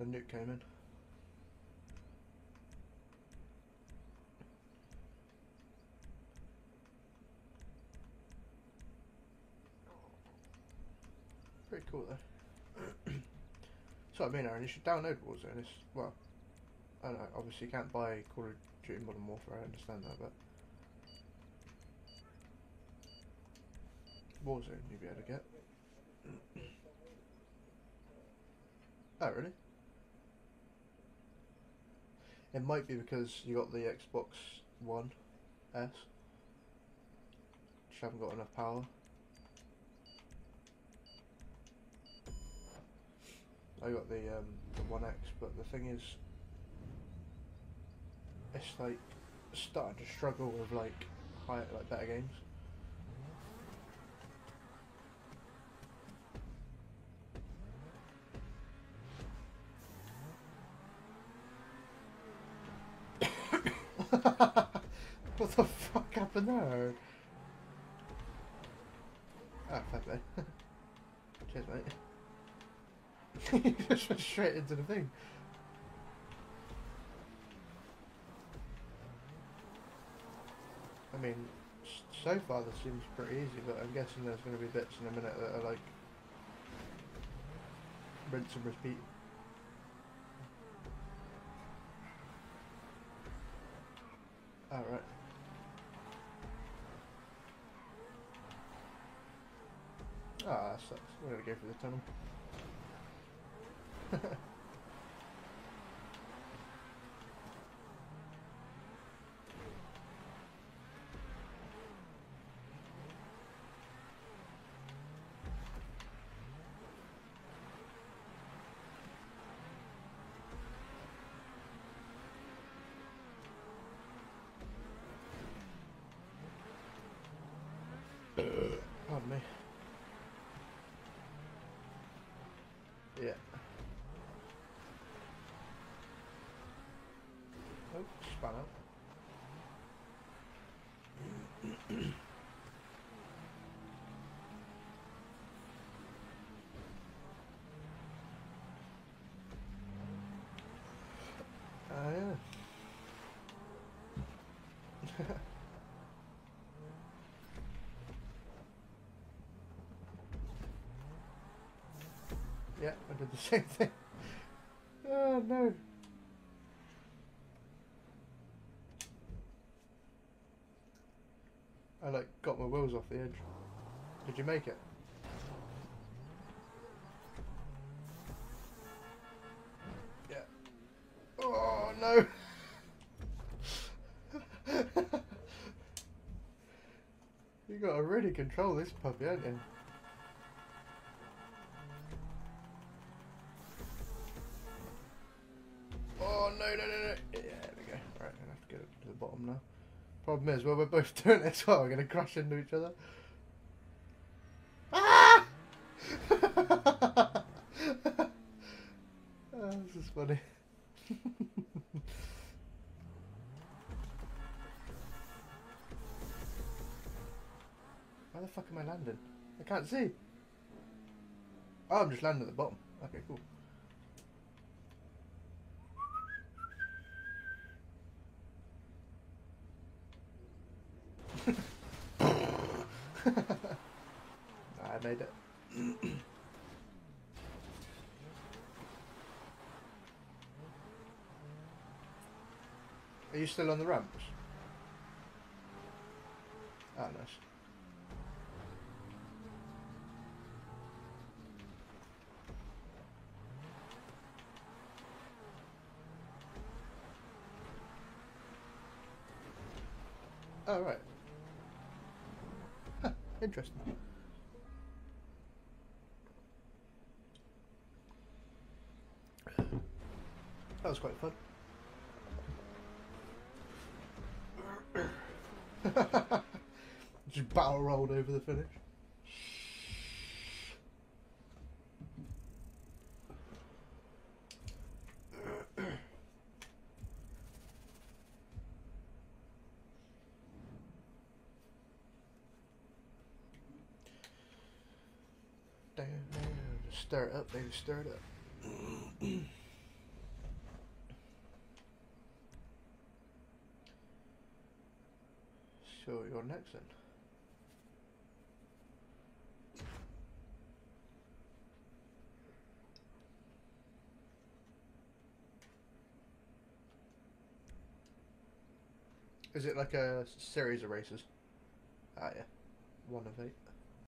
the nuke came in. Pretty cool though. So I mean, Aaron, you should download Warzone. It's, well, I don't know, obviously you can't buy Call of Duty Modern Warfare, I understand that, but Warzone you'll be able to get. Oh, really? It might be because you got the Xbox One S, which haven't got enough power. I got the One X, but the thing is, it's like starting to struggle with like better games. What the fuck happened there? Ah, fair play. Cheers, mate. He just went straight into the thing. I mean, so far this seems pretty easy, but I'm guessing there's going to be bits in a minute that are like rinse and repeat. Alright. Ah, that sucks. We're going to go through the tunnel. Pardon me. Yeah. Oh, span out. Yeah. Yeah, I did the same thing. Oh no. I like got my wheels off the edge. Did you make it? Yeah. Oh no. You gotta really control this puppy, haven't you? Oh no no no no! Yeah, there we go. Right, I'm gonna have to get it to the bottom now. Problem is, well, we're both doing it as well. We're gonna crash into each other. Ah! Oh, this is funny. Where the fuck am I landing? I can't see. Oh, I'm just landing at the bottom. Okay, cool. I made it. Are you still on the ramps? Oh, nice. Oh, right. Huh, interesting. That was quite fun. Just battle rolled over the finish. Stir it up, baby, stir it up. So you're next then. Is it like a series of races? Ah, yeah. 1 of 8.